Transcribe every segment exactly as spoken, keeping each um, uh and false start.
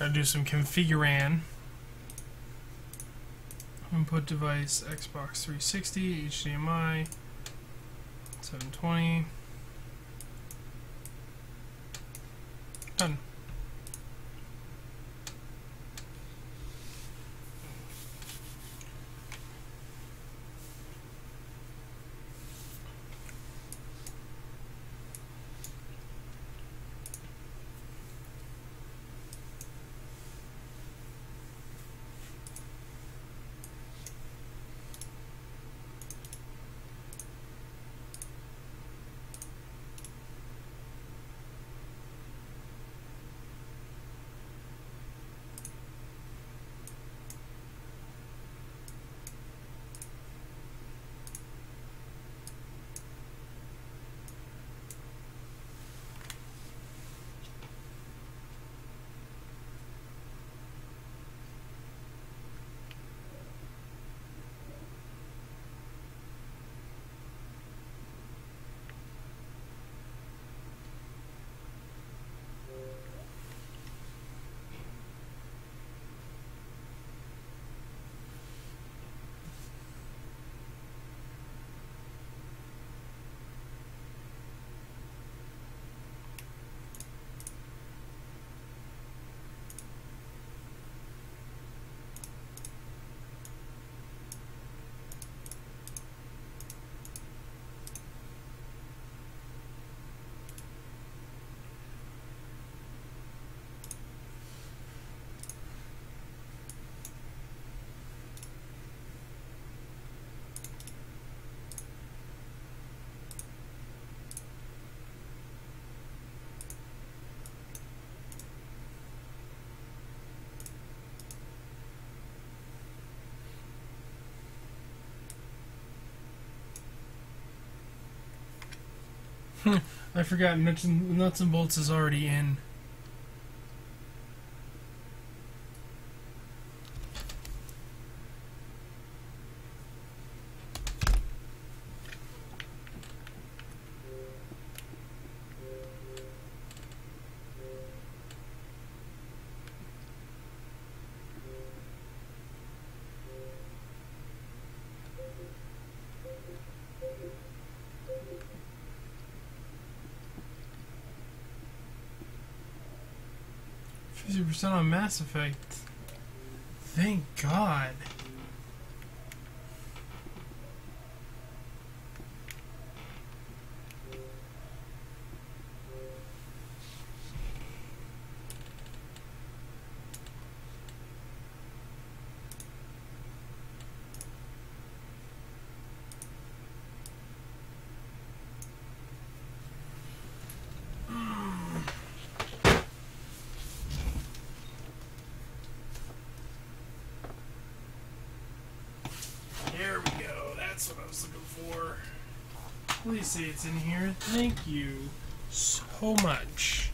Gotta do some configuran. Input device Xbox three sixty, H D M I, seven twenty. Done. I forgot nuts and, nuts and bolts is already in. fifty percent on Mass Effect. Thank God. There we go. That's what I was looking for. Please say it's in here. Thank you so much.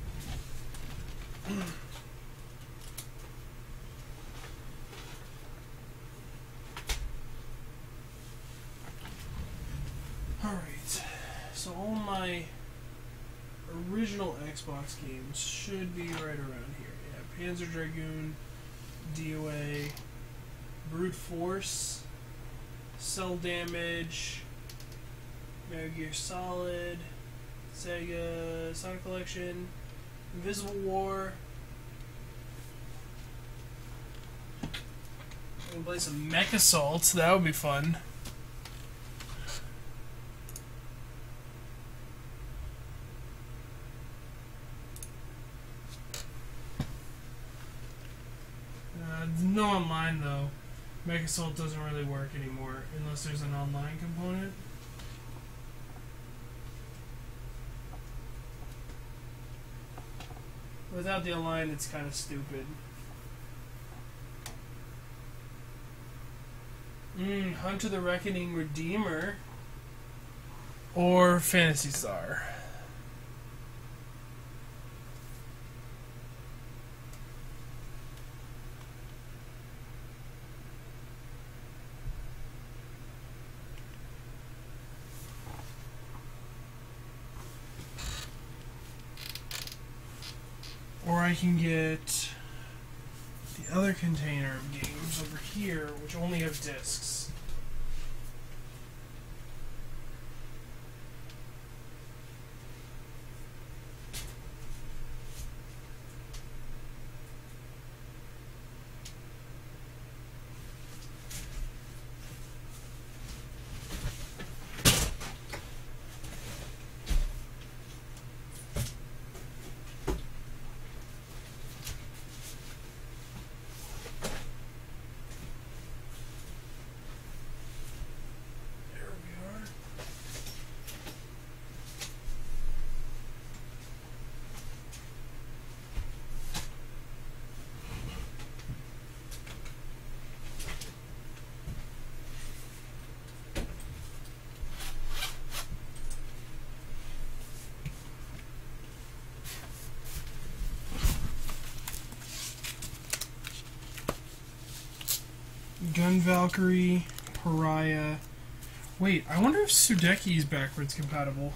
Alright. So all my original Xbox games should be right around here. Yeah, Panzer Dragoon, D O A, Brute Force, Cell Damage, Metal Gear Solid, Sega Sonic Collection, Invisible War. We'll play some Mech Assault, that would be fun. Uh, no online though. Mech Assault doesn't really work anymore unless there's an online component. Without the online, it's kind of stupid. Mm, Hunter the Reckoning Redeemer or Phantasy Star. Or I can get other container of games over here, which only have discs. Gun Valkyrie, Pariah. Wait, I wonder if Sudeki is backwards compatible.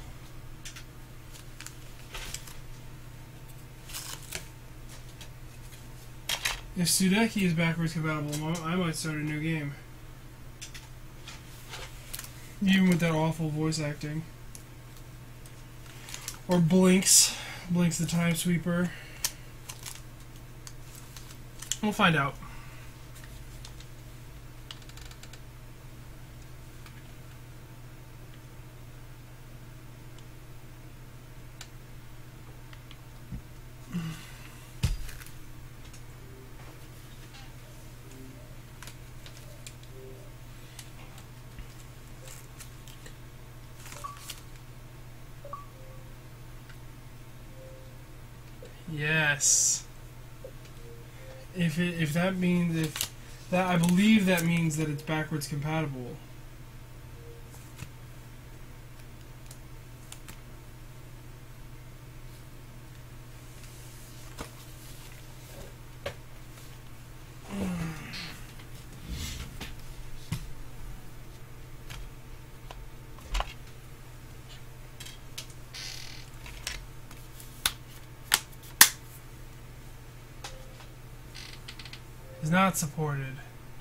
If Sudeki is backwards compatible, I might start a new game. Even with that awful voice acting. Or Blinks. Blinks the Time Sweeper. We'll find out. Yes. If it, if that means if that I believe that means that it's backwards compatible. Is not supported.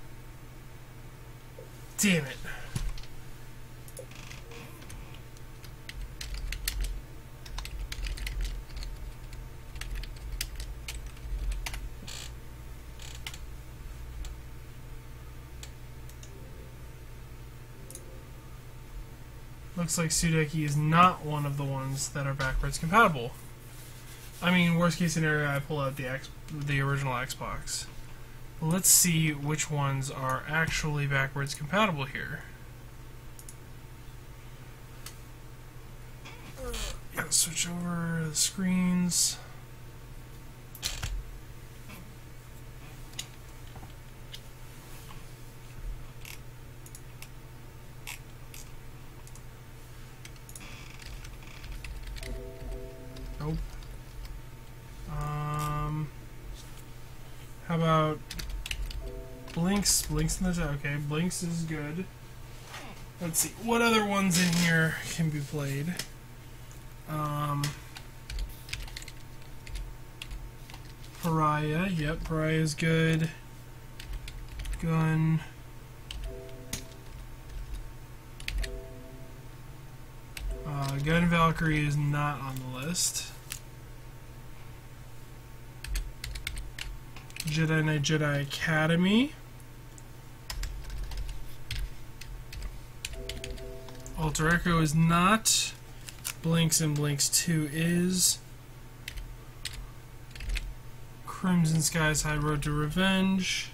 Damn it. Looks like Sudeki is not one of the ones that are backwards compatible. I mean, worst case scenario, I pull out the X, the original Xbox. Let's see which ones are actually backwards compatible here. Gotta switch over the screens. Nope. Um, how about Blinks? Blinks in the okay. Blinks is good. Let's see what other ones in here can be played. Um, Pariah. Yep, Pariah is good. Gun. Uh, Gun Valkyrie is not on the list. Jedi Knight Jedi Academy. Alter Echo is not. Blinks and Blinks two is. Crimson Skies High Road to Revenge.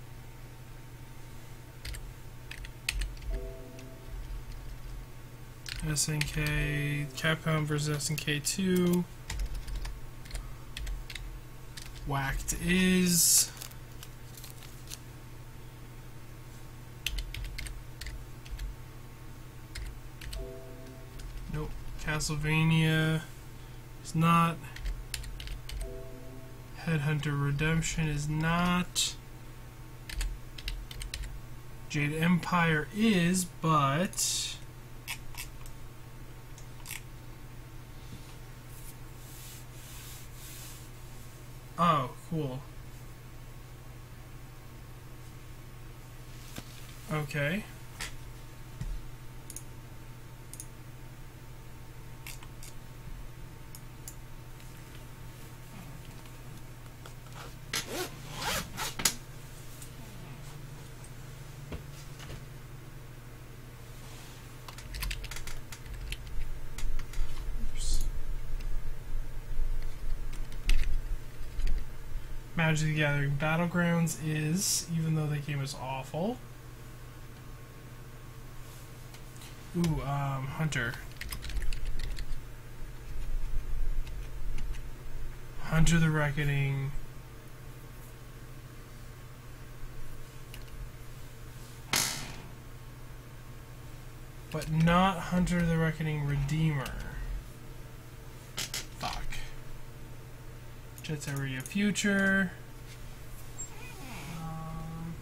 S N K, Capcom versus S N K two. Whacked is. Nope. Castlevania is not. Headhunter Redemption is not. Jade Empire is, but oh, cool. Okay. Magic the Gathering Battlegrounds is, even though the game is awful. Ooh, um, Hunter. Hunter the Reckoning. But not Hunter the Reckoning Redeemer. Fuck. Jet Set Radio Future. Um,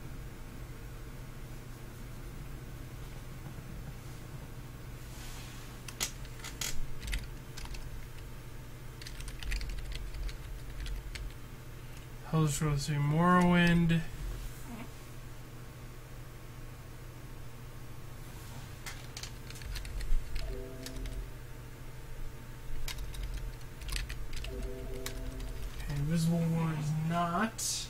Hellish Road to Morrowind. Invisible War is not.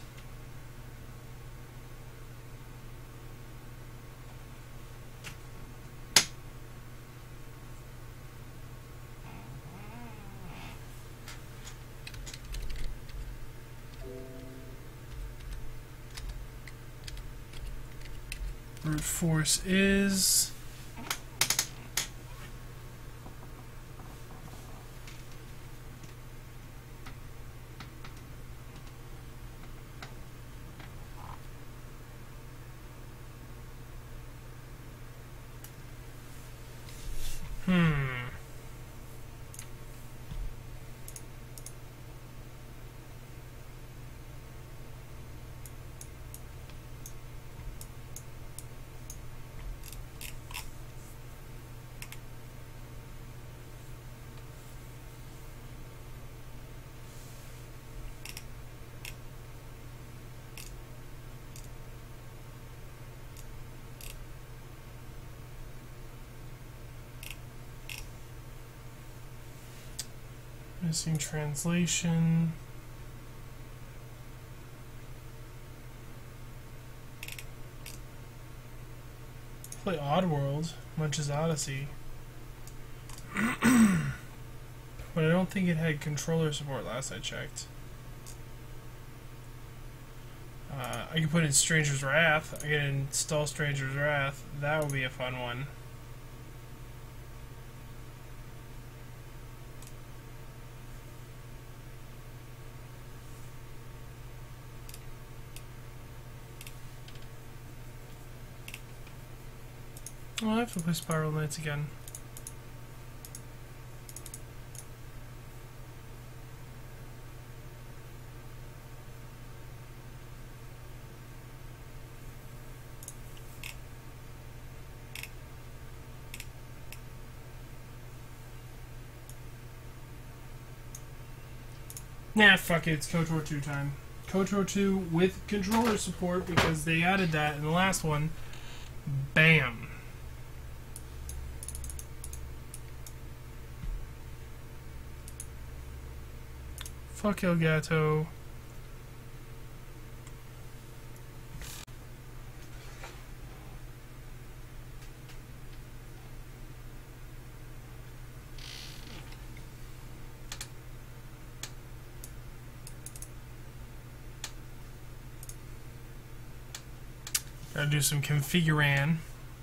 Brute Force is. Hmm. Missing translation. Play Oddworld, Munch's Odyssey. But I don't think it had controller support last I checked. Uh, I can put in Stranger's Wrath. I can install Stranger's Wrath. That would be a fun one. Oh, I have to play Spiral Knights again. Nah, fuck it, it's KOTOR two time. KOTOR two with controller support because they added that in the last one. Bam. Fuck Elgato. Gotta do some configuran.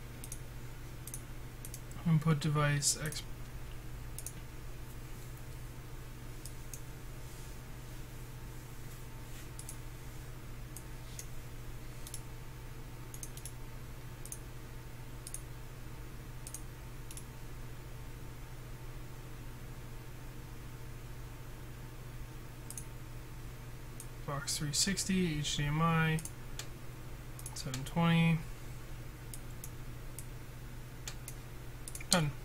Input device X. Box three sixty, H D M I, seven twenty. Done.